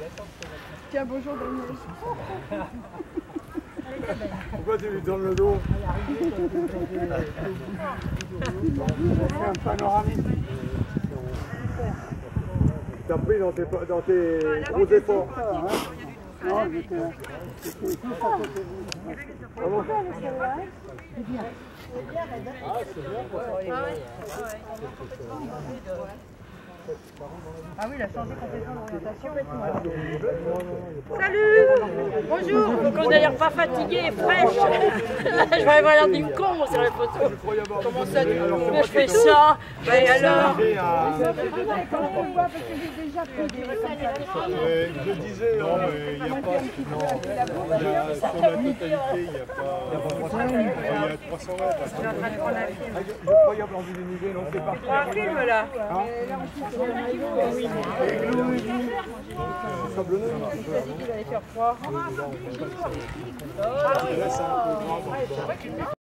Tiens, bonjour Daniel. Pourquoi tu lui tournes le dos? C'est un panoramique. T'as pris dans tes gros efforts. Non, j'étais juste à côté de vous. Comment? C'est bien. Ah, c'est bien. Ah oui, il a changé complètement d'orientation. Salut! Bonjour! Donc on n'a l'air pas fatigué et fraîche. Je vais avoir l'air d'une con sur la photo. Comment ça? Mais je fais ça. Bah et alors? Je disais, il n'y a pas. Sur la totalité, il n'y a pas. Il y a 300 mètres. Incroyable envie d'univer, non, c'est parti. Un film là. Sablonneux. Il a dit qu'il allait faire froid.